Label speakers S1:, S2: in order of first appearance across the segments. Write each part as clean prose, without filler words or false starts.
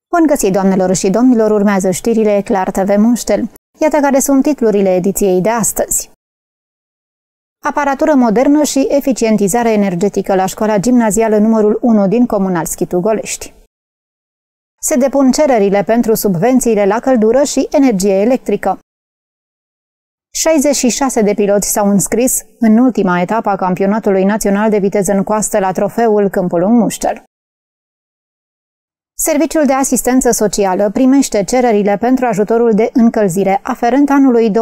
S1: Bun găsit, doamnelor și domnilor, urmează știrile Clar TV Muștel. Iată care sunt titlurile ediției de astăzi. Aparatură modernă și eficientizare energetică la școala gimnazială numărul 1 din Comunal Schitu Golești. Se depun cererile pentru subvențiile la căldură și energie electrică. 66 de piloți s-au înscris în ultima etapă a campionatului național de viteză în coastă la trofeul Câmpul Muștel. Serviciul de asistență socială primește cererile pentru ajutorul de încălzire aferent anului 2023-2024.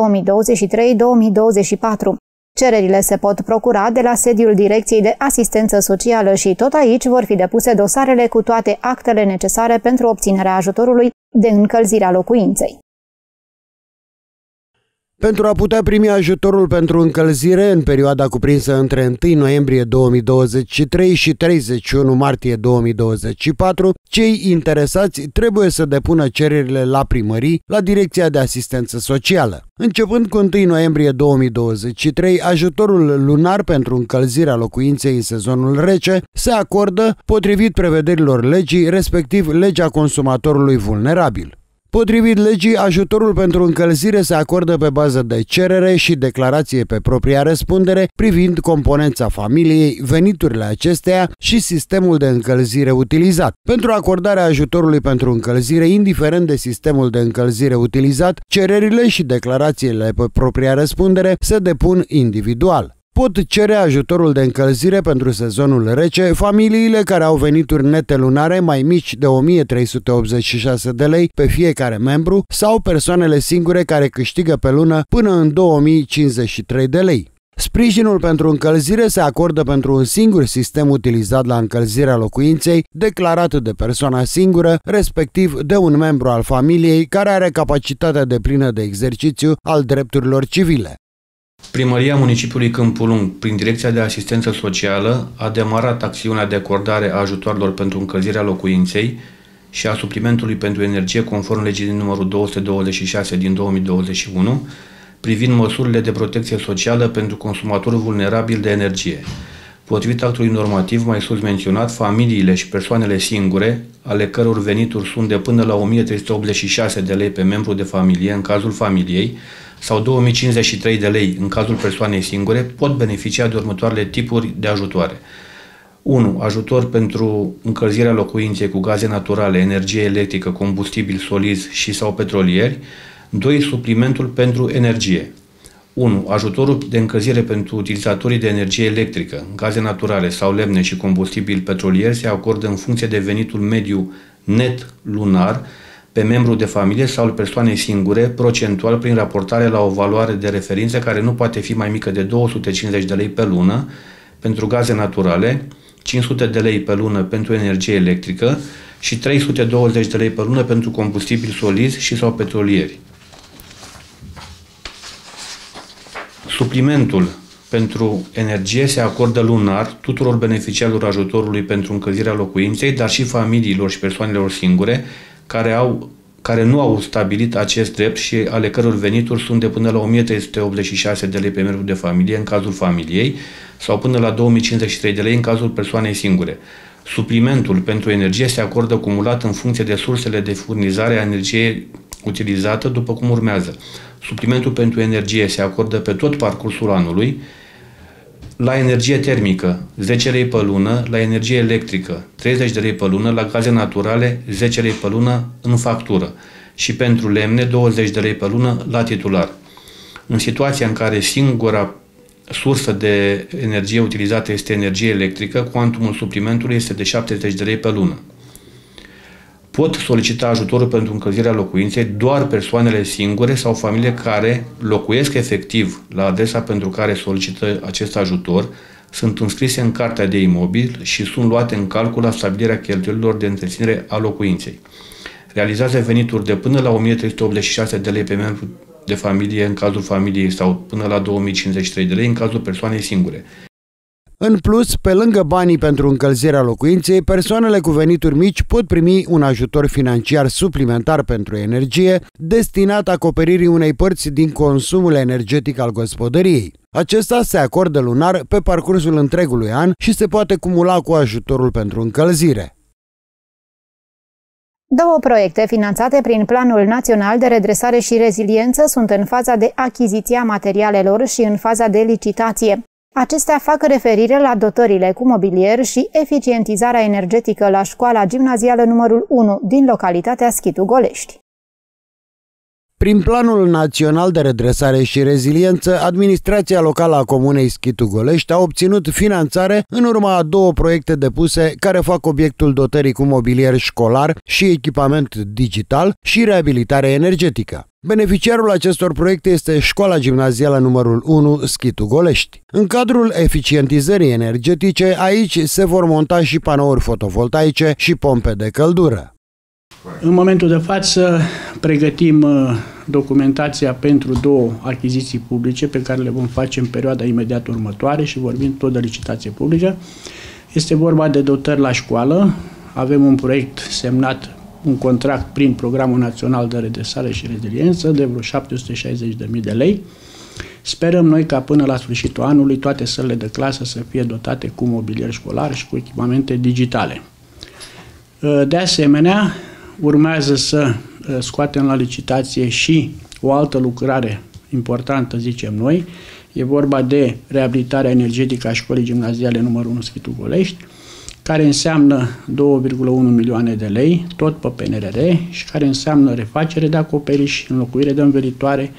S1: Cererile se pot procura de la sediul Direcției de Asistență Socială și tot aici vor fi depuse dosarele cu toate actele necesare pentru obținerea ajutorului de încălzire a locuinței.
S2: Pentru a putea primi ajutorul pentru încălzire în perioada cuprinsă între 1 noiembrie 2023 și 31 martie 2024, cei interesați trebuie să depună cererile la primării, la Direcția de Asistență Socială. Începând cu 1 noiembrie 2023, ajutorul lunar pentru încălzirea locuinței în sezonul rece se acordă potrivit prevederilor legii, respectiv legea consumatorului vulnerabil. Potrivit legii, ajutorul pentru încălzire se acordă pe bază de cerere și declarație pe propria răspundere privind componența familiei, veniturile acesteia și sistemul de încălzire utilizat. Pentru acordarea ajutorului pentru încălzire, indiferent de sistemul de încălzire utilizat, cererile și declarațiile pe propria răspundere se depun individual. Pot cere ajutorul de încălzire pentru sezonul rece familiile care au venituri nete lunare mai mici de 1386 de lei pe fiecare membru sau persoanele singure care câștigă pe lună până în 2053 de lei. Sprijinul pentru încălzire se acordă pentru un singur sistem utilizat la încălzirea locuinței, declarat de persoana singură, respectiv de un membru al familiei care are capacitatea deplină de exercițiu al drepturilor civile.
S3: Primăria Municipiului Câmpul Lung, prin Direcția de Asistență Socială, a demarat acțiunea de acordare a ajutoarelor pentru încălzirea locuinței și a suplimentului pentru energie conform legii numărul 226 din 2021, privind măsurile de protecție socială pentru consumatorul vulnerabil de energie. Potrivit actului normativ mai sus menționat, familiile și persoanele singure, ale căror venituri sunt de până la 1386 de lei pe membru de familie în cazul familiei, sau 2053 de lei în cazul persoanei singure, pot beneficia de următoarele tipuri de ajutoare. 1. Ajutor pentru încălzirea locuinței cu gaze naturale, energie electrică, combustibil solizi și sau petrolieri. 2. Suplimentul pentru energie. 1. Ajutorul de încălzire pentru utilizatorii de energie electrică, gaze naturale sau lemne și combustibil petrolier se acordă în funcție de venitul mediu net lunar pe membru de familie sau persoane singure, procentual prin raportare la o valoare de referință care nu poate fi mai mică de 250 de lei pe lună pentru gaze naturale, 500 de lei pe lună pentru energie electrică și 320 de lei pe lună pentru combustibili solizi și sau petrolieri. Suplimentul pentru energie se acordă lunar tuturor beneficiarilor ajutorului pentru încălzirea locuinței, dar și familiilor și persoanelor singure care nu au stabilit acest drept și ale căror venituri sunt de până la 1386 de lei pe membru de familie în cazul familiei sau până la 2053 de lei în cazul persoanei singure. Suplimentul pentru energie se acordă cumulat în funcție de sursele de furnizare a energiei utilizată, după cum urmează. Suplimentul pentru energie se acordă pe tot parcursul anului, la energie termică 10 lei pe lună, la energie electrică 30 de lei pe lună, la gaze naturale 10 lei pe lună în factură și pentru lemne 20 de lei pe lună la titular. În situația în care singura sursă de energie utilizată este energie electrică, cuantumul suplimentului este de 70 de lei pe lună. Pot solicita ajutorul pentru încălzirea locuinței doar persoanele singure sau familiile care locuiesc efectiv la adresa pentru care solicită acest ajutor, sunt înscrise în cartea de imobil și sunt luate în calcul la stabilirea cheltuielilor de întreținere a locuinței. Realizează venituri de până la 1386 de lei pe membru de familie în cazul familiei sau până la 2053 de lei în cazul persoanei singure.
S2: În plus, pe lângă banii pentru încălzirea locuinței, persoanele cu venituri mici pot primi un ajutor financiar suplimentar pentru energie, destinat acoperirii unei părți din consumul energetic al gospodăriei. Acesta se acordă lunar pe parcursul întregului an și se poate cumula cu ajutorul pentru încălzire.
S1: Două proiecte finanțate prin Planul Național de Redresare și Reziliență sunt în faza de achiziție a materialelor și în faza de licitație. Acestea fac referire la dotările cu mobilier și eficientizarea energetică la școala gimnazială numărul 1 din localitatea Schitu Golești.
S2: Prin Planul Național de Redresare și Reziliență, administrația locală a comunei Schitu Golești a obținut finanțare în urma a două proiecte depuse care fac obiectul dotării cu mobilier școlar și echipament digital și reabilitare energetică. Beneficiarul acestor proiecte este școala gimnazială numărul 1 Schitu Golești. În cadrul eficientizării energetice, aici se vor monta și panouri fotovoltaice și pompe de căldură.
S4: În momentul de față pregătim documentația pentru două achiziții publice pe care le vom face în perioada imediat următoare și vorbim tot de licitație publică. Este vorba de dotări la școală. Avem un proiect semnat, un contract prin Programul Național de Redresare și Reziliență de vreo 760.000 de lei. Sperăm noi ca până la sfârșitul anului toate sălile de clasă să fie dotate cu mobilier școlar și cu echipamente digitale. De asemenea, urmează să scoatem la licitație și o altă lucrare importantă, zicem noi. E vorba de reabilitarea energetică a școlii gimnaziale numărul 1 Schitu Golești, care înseamnă 2,1 milioane de lei, tot pe PNRR, și care înseamnă refacere de acoperiș, înlocuire de învelitoare,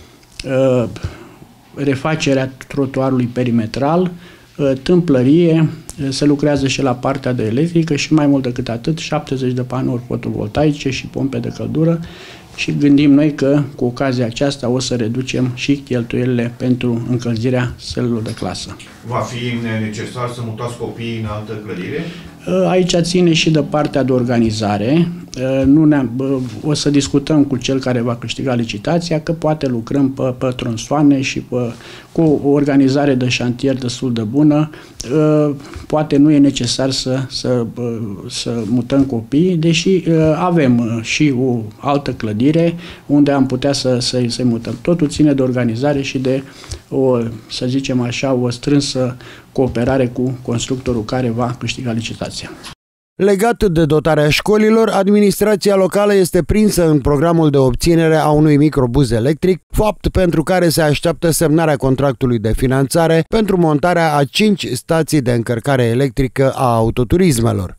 S4: refacerea trotuarului perimetral, tâmplărie, se lucrează și la partea de electrică și mai mult decât atât, 70 de panouri fotovoltaice și pompe de căldură și gândim noi că cu ocazia aceasta o să reducem și cheltuielile pentru încălzirea sălilor de clasă.
S5: Va fi necesar să mutați copiii în altă clădire?
S4: Aici ține și de partea de organizare. O să discutăm cu cel care va câștiga licitația că poate lucrăm pe tronsoane și cu o organizare de șantier destul de bună. Poate nu e necesar să mutăm copiii, deși avem și o altă clădire unde am putea să-i mutăm. Totul ține de organizare și de să zicem așa, o strânsă cooperare cu constructorul care va câștiga licitația.
S2: Legat de dotarea școlilor, administrația locală este prinsă în programul de obținere a unui microbuz electric, fapt pentru care se așteaptă semnarea contractului de finanțare pentru montarea a 5 stații de încărcare electrică a autoturismelor.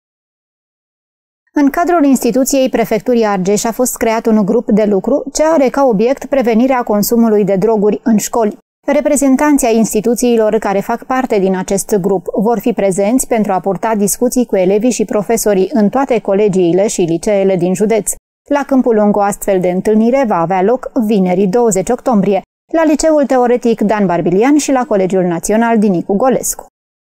S1: În cadrul instituției Prefecturii Argeș a fost creat un grup de lucru ce are ca obiect prevenirea consumului de droguri în școli. Reprezentanții ai instituțiilor care fac parte din acest grup vor fi prezenți pentru a purta discuții cu elevii și profesorii în toate colegiile și liceele din județ. La Câmpul Lung o astfel de întâlnire va avea loc vineri 20 octombrie, la Liceul Teoretic Dan Barbilian și la Colegiul Național Dinicu Golescu.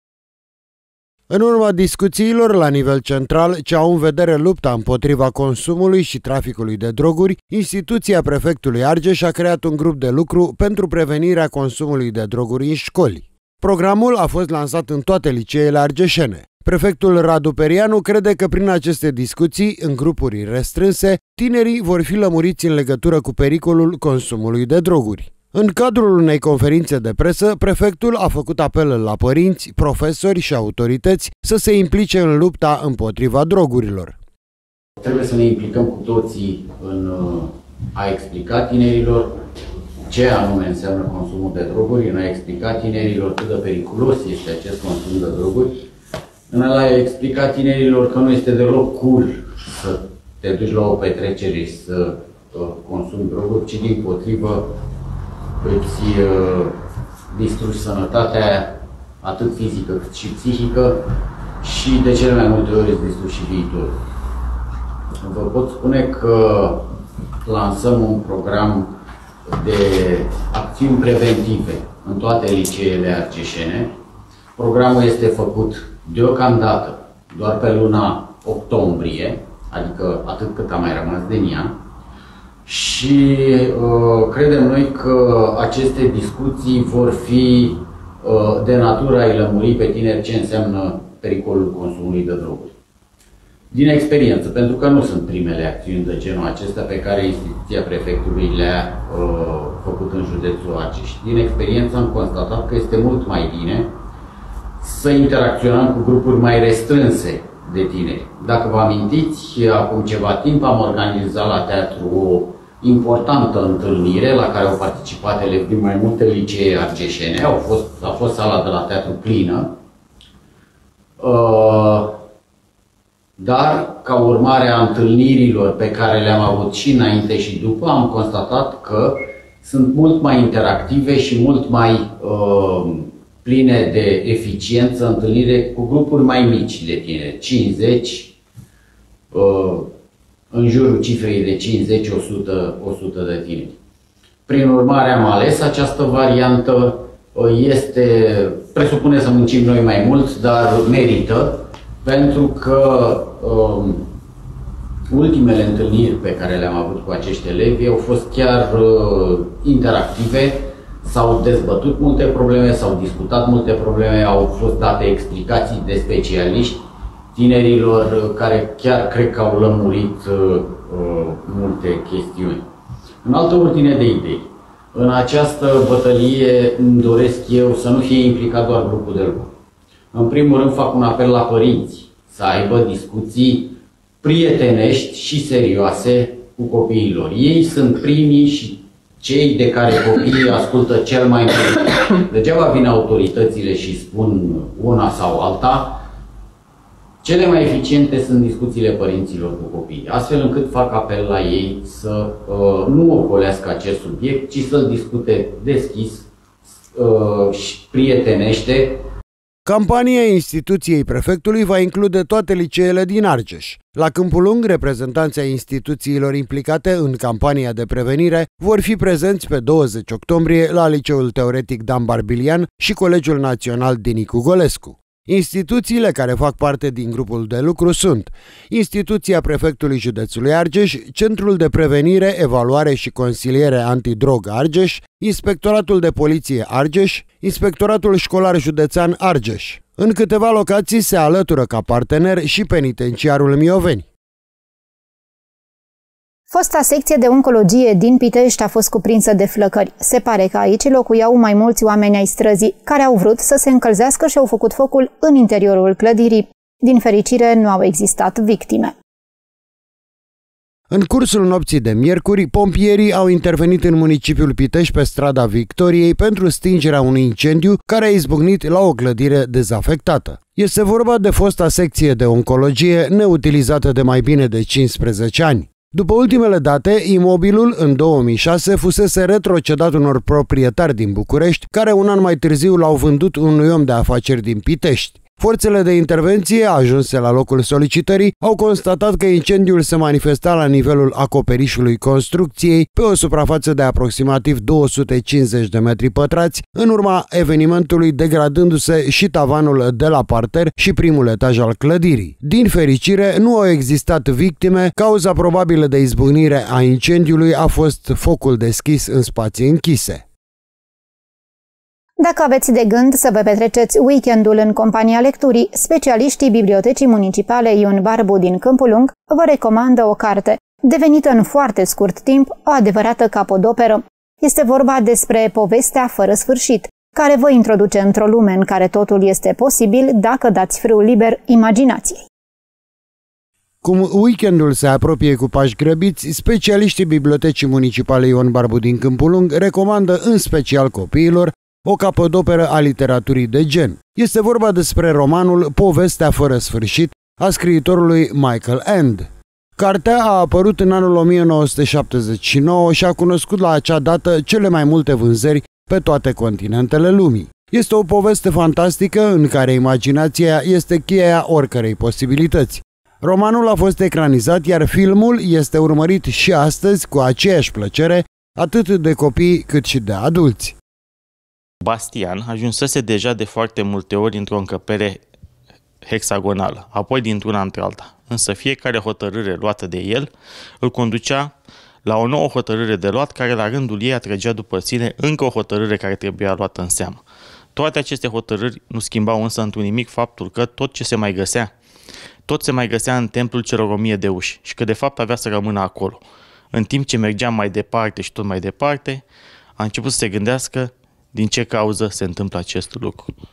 S2: În urma discuțiilor la nivel central, ce au în vedere lupta împotriva consumului și traficului de droguri, instituția prefectului Argeș a creat un grup de lucru pentru prevenirea consumului de droguri în școli. Programul a fost lansat în toate liceele argeșene. Prefectul Radu Perianu crede că prin aceste discuții, în grupuri restrânse, tinerii vor fi lămuriți în legătură cu pericolul consumului de droguri. În cadrul unei conferințe de presă, prefectul a făcut apel la părinți, profesori și autorități să se implice în lupta împotriva drogurilor.
S6: Trebuie să ne implicăm cu toții în a explica tinerilor ce anume înseamnă consumul de droguri, în a explica tinerilor cât de periculos este acest consum de droguri, în a explica tinerilor că nu este deloc cool să te duci la o petrecere și să consumi droguri, ci dimpotrivă îți distrugi sănătatea atât fizică cât și psihică și de cele mai multe ori îți distrugi și viitorul. Vă pot spune că lansăm un program de acțiuni preventive în toate liceele argeșene. Programul este făcut deocamdată doar pe luna octombrie, adică atât cât a mai rămas din ea. Și credem noi că aceste discuții vor fi de natură a-i lămuri pe tineri ce înseamnă pericolul consumului de droguri. Din experiență, pentru că nu sunt primele acțiuni de genul acesta pe care instituția prefectului le-a făcut în județul Argeș. Din experiență am constatat că este mult mai bine să interacționăm cu grupuri mai restrânse de tineri. Dacă vă amintiți, acum ceva timp am organizat la teatru o importantă întâlnire la care au participat elevi din mai multe licee argeșene. A fost sala de la teatru plină. Dar, ca urmare a întâlnirilor pe care le-am avut și înainte și după, am constatat că sunt mult mai interactive și mult mai pline de eficiență întâlnire cu grupuri mai mici de tineri, 50, în jurul cifrei de 50, 100 de tineri. Prin urmare am ales această variantă, presupune să muncim noi mai mult, dar merită, pentru că ultimele întâlniri pe care le-am avut cu acești elevi au fost chiar interactive, s-au dezbătut multe probleme, s-au discutat multe probleme, au fost date explicații de specialiști tinerilor care chiar cred că au lămurit multe chestiuni. În altă ordine de idei, în această bătălie îmi doresc eu să nu fie implicat doar grupul de lucru. În primul rând fac un apel la părinți să aibă discuții prietenești și serioase cu copiilor. Ei sunt primii și cei de care copiii ascultă cel mai mult. Degeaba vin autoritățile și spun una sau alta. Cele mai eficiente sunt discuțiile părinților cu copiii, astfel încât fac apel la ei să nu ocolească acest subiect, ci să-l discute deschis și prietenește.
S2: Campania instituției prefectului va include toate liceele din Argeș. La Câmpul Lung, reprezentanții ai instituțiilor implicate în campania de prevenire vor fi prezenți pe 20 octombrie la Liceul Teoretic Dan Barbilian și Colegiul Național Dinicu Golescu. Instituțiile care fac parte din grupul de lucru sunt Instituția Prefectului Județului Argeș, Centrul de Prevenire, Evaluare și Consiliere Antidrog Argeș, Inspectoratul de Poliție Argeș, Inspectoratul Școlar Județean Argeș. În câteva locații se alătură ca partener și Penitenciarul Mioveni.
S1: Fosta secție de oncologie din Pitești a fost cuprinsă de flăcări. Se pare că aici locuiau mai mulți oameni ai străzii, care au vrut să se încălzească și au făcut focul în interiorul clădirii. Din fericire, nu au existat victime.
S2: În cursul nopții de miercuri, pompierii au intervenit în municipiul Pitești pe strada Victoriei pentru stingerea unui incendiu care a izbucnit la o clădire dezafectată. Este vorba de fosta secție de oncologie neutilizată de mai bine de 15 ani. După ultimele date, imobilul în 2006 fusese retrocedat unor proprietari din București, care un an mai târziu l-au vândut unui om de afaceri din Pitești. Forțele de intervenție, ajunse la locul solicitării, au constatat că incendiul se manifesta la nivelul acoperișului construcției, pe o suprafață de aproximativ 250 de metri pătrați, în urma evenimentului degradându-se și tavanul de la parter și primul etaj al clădirii. Din fericire, nu au existat victime, cauza probabilă de izbucnire a incendiului a fost focul deschis în spații închise.
S1: Dacă aveți de gând să vă petreceți weekendul în compania lecturii, specialiștii Bibliotecii Municipale Ion Barbu din Câmpul Lung vă recomandă o carte, devenită în foarte scurt timp o adevărată capodoperă. Este vorba despre Povestea fără sfârșit, care vă introduce într-o lume în care totul este posibil dacă dați frâul liber imaginației.
S2: Cum weekendul se apropie cu pași grăbiți, specialiștii Bibliotecii Municipale Ion Barbu din Câmpul Lung recomandă în special copiilor o capodoperă a literaturii de gen. Este vorba despre romanul Povestea fără sfârșit a scriitorului Michael Ende. Cartea a apărut în anul 1979 și a cunoscut la acea dată cele mai multe vânzări pe toate continentele lumii. Este o poveste fantastică în care imaginația este cheia oricărei posibilități. Romanul a fost ecranizat, iar filmul este urmărit și astăzi cu aceeași plăcere, atât de copii cât și de adulți.
S7: Bastian ajunsese deja de foarte multe ori într-o încăpere hexagonală, apoi dintr-una într-alta. Însă fiecare hotărâre luată de el îl conducea la o nouă hotărâre de luat, care la rândul ei atrăgea după sine încă o hotărâre care trebuia luată în seamă. Toate aceste hotărâri nu schimbau însă într-un nimic faptul că tot se mai găsea în templul celor 1000 de uși și că de fapt avea să rămână acolo. În timp ce mergea mai departe și tot mai departe, a început să se gândească din ce cauză se întâmplă acest lucru.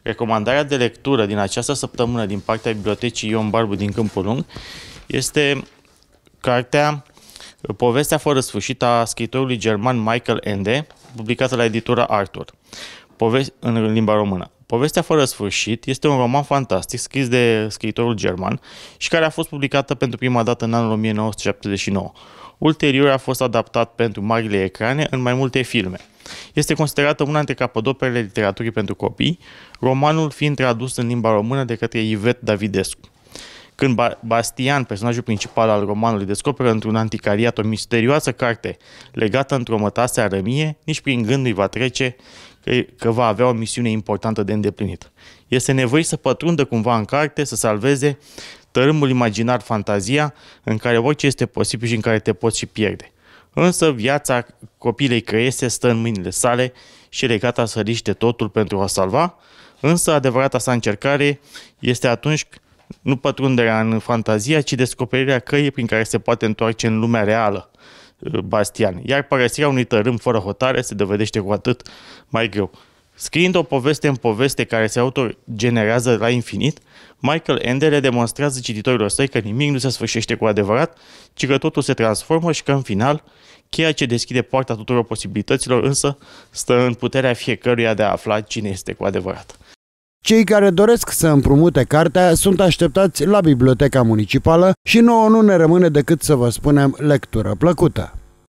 S7: Recomandarea de lectură din această săptămână din partea Bibliotecii Ion Barbu din Câmpul Lung este cartea Povestea fără sfârșit a scriitorului german Michael Ende, publicată la editura Arthur, în limba română. Povestea fără sfârșit este un roman fantastic scris de scriitorul german și care a fost publicată pentru prima dată în anul 1979. Ulterior a fost adaptat pentru marile ecrane în mai multe filme. Este considerată una dintre capodoperele literaturii pentru copii, romanul fiind tradus în limba română de către Ivet Davidescu. Când Bastian, personajul principal al romanului, descoperă într-un anticariat o misterioasă carte legată într-o mătase arămie, nici prin gând nu-i va trece că va avea o misiune importantă de îndeplinit. Este nevoit să pătrundă cumva în carte, să salveze tărâmul imaginar, fantazia, în care orice este posibil și în care te poți și pierde. Însă viața copilei Crăiese stă în mâinile sale și e gata să riște totul pentru a salva, însă adevărata sa încercare este atunci nu pătrunderea în fantazia, ci descoperirea căii prin care se poate întoarce în lumea reală, Bastian, iar părăsirea unui tărâm fără hotare se dovedește cu atât mai greu. Scriind o poveste în poveste care se autogenerează la infinit, Michael Ende le demonstrează cititorilor săi că nimic nu se sfârșește cu adevărat, ci că totul se transformă și că, în final, cheia ce deschide poarta tuturor posibilităților însă stă în puterea fiecăruia de a afla cine este cu adevărat.
S2: Cei care doresc să împrumute cartea sunt așteptați la Biblioteca Municipală și nouă nu ne rămâne decât să vă spunem lectură plăcută.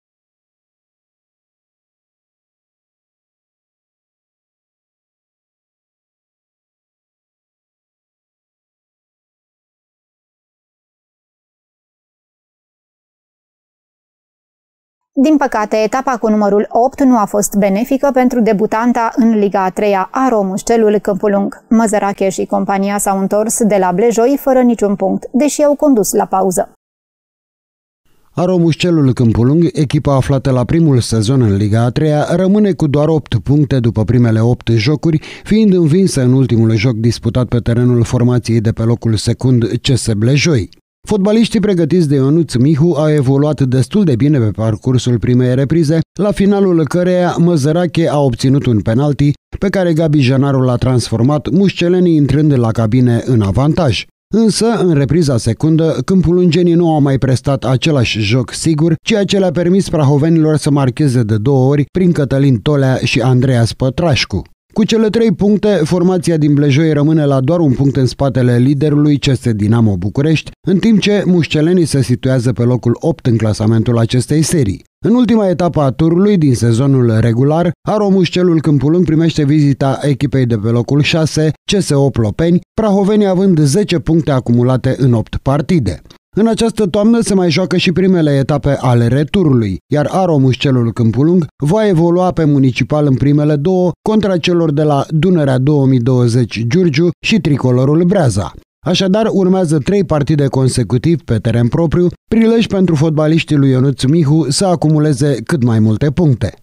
S1: Din păcate, etapa cu numărul 8 nu a fost benefică pentru debutanta în Liga a 3-a Aro Mușcelul Câmpul Lung. Măzărache și compania s-au întors de la Blejoi fără niciun punct, deși au condus la pauză.
S2: Aro Mușcelul Câmpul Lung, echipa aflată la primul sezon în Liga a 3-a, rămâne cu doar 8 puncte după primele 8 jocuri, fiind învinsă în ultimul joc disputat pe terenul formației de pe locul secund CS Blejoi. Fotbaliștii pregătiți de Ionuț Mihu au evoluat destul de bine pe parcursul primei reprize, la finalul căreia Măzărache a obținut un penalti pe care Gabi Janaru l-a transformat, mușcelenii intrând la cabine în avantaj. Însă, în repriza secundă, câmpulungenii nu au mai prestat același joc sigur, ceea ce le-a permis prahovenilor să marcheze de 2 ori prin Cătălin Tolea și Andreas Pătrașcu. Cu cele 3 puncte, formația din Blejoi rămâne la doar un punct în spatele liderului CS Dinamo București, în timp ce mușcelenii se situează pe locul 8 în clasamentul acestei serii. În ultima etapă a turului din sezonul regular, Aro Mușcelul Câmpul Lung primește vizita echipei de pe locul 6, CSO Plopeni, prahovenii având 10 puncte acumulate în 8 partide. În această toamnă se mai joacă și primele etape ale returului, iar Aro Mușcelul Câmpul Lung va evolua pe municipal în primele 2 contra celor de la Dunărea 2020 Giurgiu și Tricolorul Breaza. Așadar, urmează 3 partide consecutiv pe teren propriu, prilej pentru fotbaliștii lui Ionuț Mihu să acumuleze cât mai multe puncte.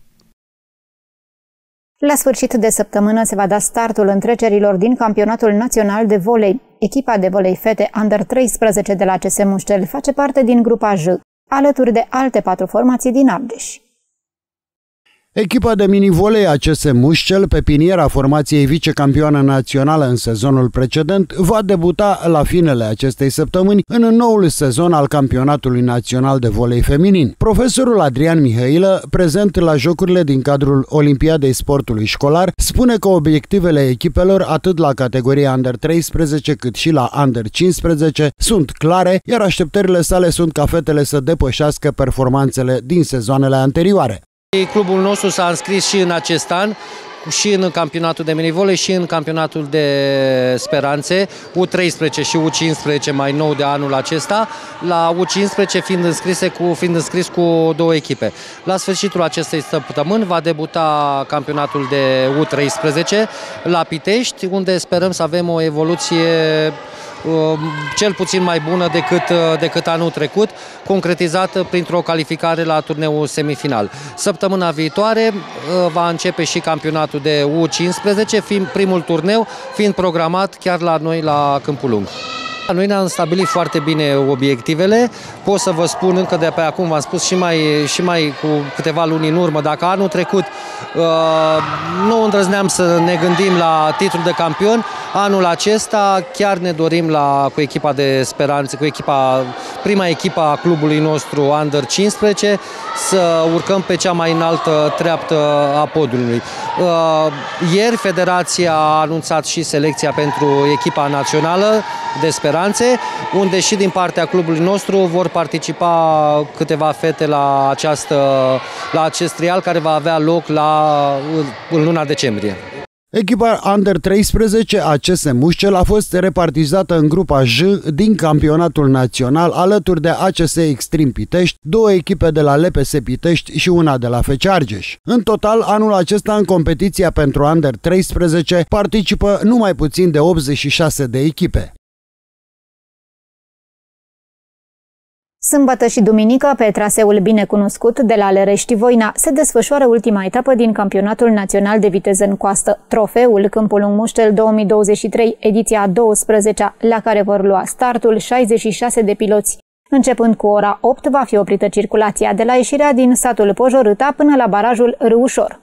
S1: La sfârșit de săptămână se va da startul întrecerilor din campionatul național de volei. Echipa de volei fete Under 13 de la CS Mușcel face parte din grupa J, alături de alte 4 formații din Argeș.
S2: Echipa de mini-volei a CS Mușcel, pe piniera formației vicecampioană națională în sezonul precedent, va debuta la finele acestei săptămâni în noul sezon al campionatului național de volei feminin. Profesorul Adrian Mihailă, prezent la jocurile din cadrul Olimpiadei Sportului Școlar, spune că obiectivele echipelor, atât la categoria Under 13 cât și la Under 15, sunt clare, iar așteptările sale sunt ca fetele să depășească performanțele din sezoanele anterioare.
S8: Clubul nostru s-a înscris și în acest an, și în campionatul de minivolei și în campionatul de speranțe, U13 și U15 mai nou de anul acesta, la U15 fiind înscris cu 2 echipe. La sfârșitul acestei săptămâni va debuta campionatul de U13 la Pitești, unde sperăm să avem o evoluție cel puțin mai bună decât anul trecut, concretizată printr-o calificare la turneul semifinal. Săptămâna viitoare va începe și campionatul de U15, primul turneu fiind programat chiar la noi la Câmpul Lung. Noi ne-am stabilit foarte bine obiectivele. Pot să vă spun încă de pe acum, v-am spus și mai cu câteva luni în urmă, dacă anul trecut nu îndrăzneam să ne gândim la titlul de campion, anul acesta chiar ne dorim cu echipa de speranțe, prima echipă a clubului nostru Under 15, să urcăm pe cea mai înaltă treaptă a podiului. Ieri Federația a anunțat și selecția pentru echipa națională de speranțe, unde și din partea clubului nostru vor participa câteva fete la acest trial care va avea loc în luna decembrie.
S2: Echipa Under 13 ACS Mușcel a fost repartizată în grupa J din campionatul național alături de ACS Extreme Pitești, 2 echipe de la LPS Pitești și una de la FC Argeș. În total, anul acesta în competiția pentru Under 13 participă numai puțin de 86 de echipe.
S1: Sâmbătă și duminică, pe traseul binecunoscut de la Lerești-Voina, se desfășoară ultima etapă din Campionatul Național de Viteză în Coastă, trofeul Câmpul Lung Muștel 2023, ediția 12-a, la care vor lua startul 66 de piloți. Începând cu ora 8, va fi oprită circulația de la ieșirea din satul Pojorâta până la barajul Râușor.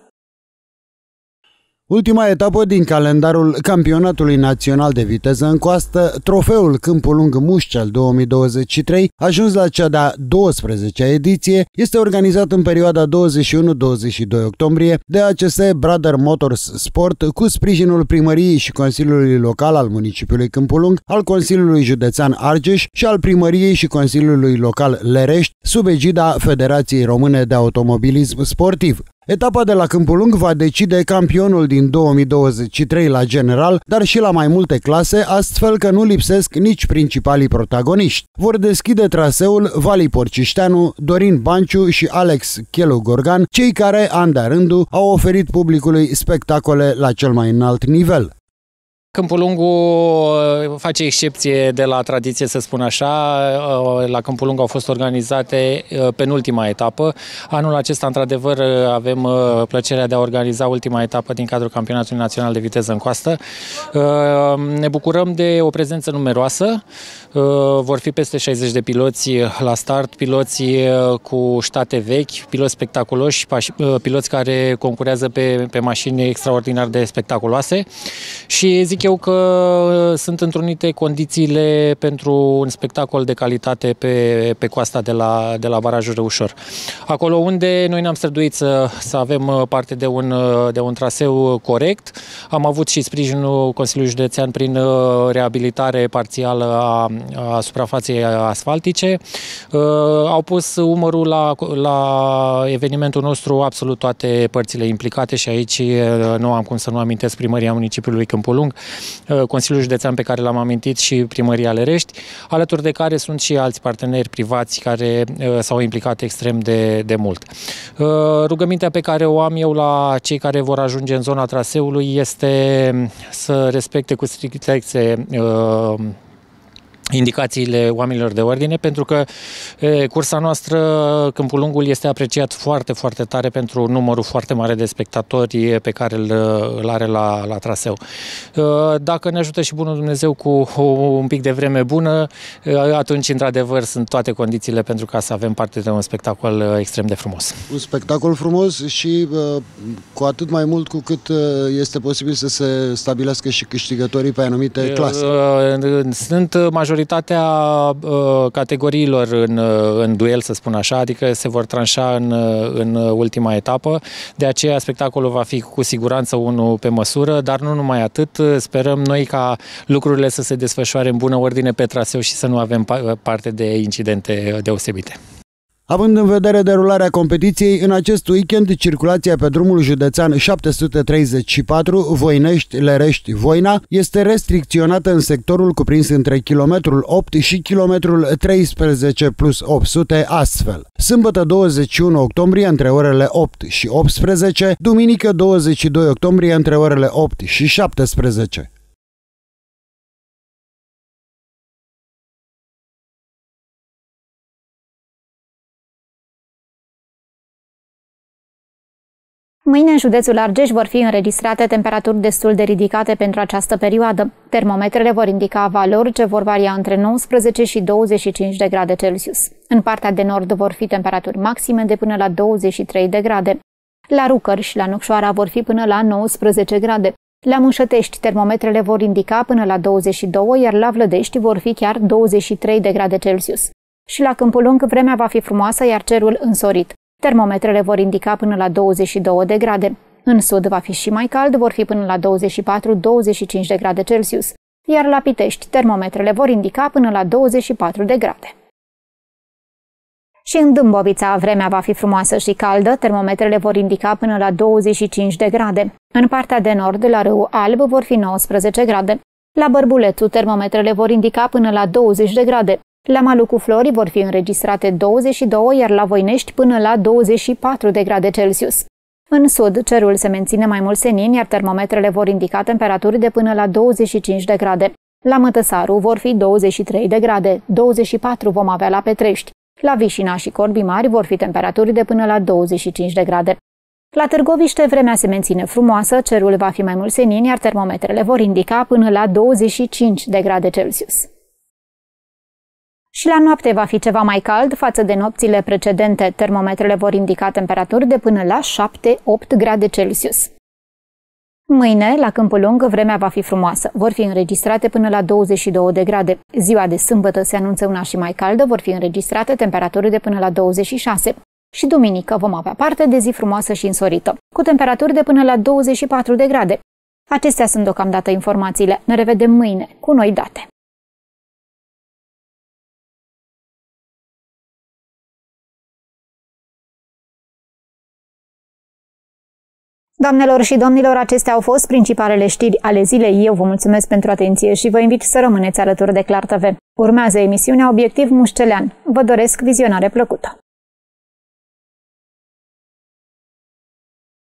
S2: Ultima etapă din calendarul Campionatului Național de Viteză în Coastă, trofeul Câmpul Lung Mușcel 2023, ajuns la cea de-a 12-a ediție, este organizat în perioada 21-22 octombrie de ACS Brother Motors Sport cu sprijinul Primăriei și Consiliului Local al municipiului Câmpul Lung, al Consiliului Județean Argeș și al Primăriei și Consiliului Local Lerești, sub egida Federației Române de Automobilism Sportiv. Etapa de la Câmpul Lung va decide campionul din 2023 la general, dar și la mai multe clase, astfel că nu lipsesc nici principalii protagoniști. Vor deschide traseul Vali Porcișteanu, Dorin Banciu și Alex Chelu Gorgan, cei care, an de rândul, au oferit publicului spectacole la cel mai înalt nivel.
S9: Câmpul Lungu face excepție de la tradiție, să spun așa. La Câmpul Lungu au fost organizate penultima etapă. Anul acesta, într-adevăr, avem plăcerea de a organiza ultima etapă din cadrul Campionatului Național de Viteză în Coastă. Ne bucurăm de o prezență numeroasă. Vor fi peste 60 de piloți la start, piloți cu ștate vechi, piloți spectaculoși, piloți care concurează pe mașini extraordinar de spectaculoase și zic eu că sunt întrunite condițiile pentru un spectacol de calitate pe coasta de la barajul Râușor. Acolo unde noi ne-am străduit să avem parte de un traseu corect, am avut și sprijinul Consiliului Județean prin reabilitare parțială a suprafaței asfaltice. Au pus umărul la evenimentul nostru absolut toate părțile implicate și aici nu am cum să nu amintesc Primăria Municipiului Câmpul Lung, Consiliul Județean pe care l-am amintit și Primăria Lerești, alături de care sunt și alți parteneri privați care s-au implicat extrem de mult. Rugămintea pe care o am eu la cei care vor ajunge în zona traseului este să respecte cu strictețe indicațiile oamenilor de ordine, pentru că cursa noastră, Câmpul Lungul, este apreciat foarte, foarte tare pentru numărul foarte mare de spectatori pe care îl are la traseu. Dacă ne ajută și Bunul Dumnezeu cu un pic de vreme bună, atunci, într-adevăr, sunt toate condițiile pentru ca să avem parte de un spectacol extrem de frumos.
S2: Un spectacol frumos și cu atât mai mult cu cât este posibil să se stabilească și câștigătorii pe anumite clase.
S9: Sunt majoritatea categoriilor în duel, să spun așa, adică se vor tranșa în ultima etapă. De aceea spectacolul va fi cu siguranță unul pe măsură, dar nu numai atât. Sperăm noi ca lucrurile să se desfășoare în bună ordine pe traseu și să nu avem parte de incidente deosebite.
S2: Având în vedere derularea competiției, în acest weekend circulația pe drumul județean 734 Voinești-Lerești-Voina este restricționată în sectorul cuprins între kilometrul 8 și kilometrul 13 plus 800 astfel. Sâmbătă 21 octombrie între orele 8 și 18, duminică 22 octombrie între orele 8 și 17.
S1: Mâine în județul Argeș vor fi înregistrate temperaturi destul de ridicate pentru această perioadă. Termometrele vor indica valori ce vor varia între 19 și 25 de grade Celsius. În partea de nord vor fi temperaturi maxime de până la 23 de grade. La Rucăr și la Nucșoara vor fi până la 19 grade. La Mușătești termometrele vor indica până la 22, iar la Vlădești vor fi chiar 23 de grade Celsius. Și la Câmpul Lung vremea va fi frumoasă, iar cerul însorit. Termometrele vor indica până la 22 de grade. În sud va fi și mai cald, vor fi până la 24-25 de grade Celsius, iar la Pitești termometrele vor indica până la 24 de grade. Și în Dâmbovița vremea va fi frumoasă și caldă, termometrele vor indica până la 25 de grade. În partea de nord, la Râul Alb, vor fi 19 grade. La Bărbulețu termometrele vor indica până la 20 de grade. La Malucu Florii vor fi înregistrate 22, iar la Voinești până la 24 de grade Celsius. În sud, cerul se menține mai mult senin, iar termometrele vor indica temperaturi de până la 25 de grade. La Mătăsaru vor fi 23 de grade, 24 vom avea la Petrești. La Vișina și Corbi Mari vor fi temperaturi de până la 25 de grade. La Târgoviște vremea se menține frumoasă, cerul va fi mai mult senin, iar termometrele vor indica până la 25 de grade Celsius. Și la noapte va fi ceva mai cald față de nopțile precedente. Termometrele vor indica temperaturi de până la 7-8 grade Celsius. Mâine, la Câmpul Lung, vremea va fi frumoasă. Vor fi înregistrate până la 22 de grade. Ziua de sâmbătă se anunță una și mai caldă, vor fi înregistrate temperaturi de până la 26. Și duminică vom avea parte de zi frumoasă și însorită, cu temperaturi de până la 24 de grade. Acestea sunt deocamdată informațiile. Ne revedem mâine cu noi date. Doamnelor și domnilor, acestea au fost principalele știri ale zilei. Eu vă mulțumesc pentru atenție și vă invit să rămâneți alături de Clar TV. Urmează emisiunea Obiectiv Mușcelean. Vă doresc vizionare plăcută!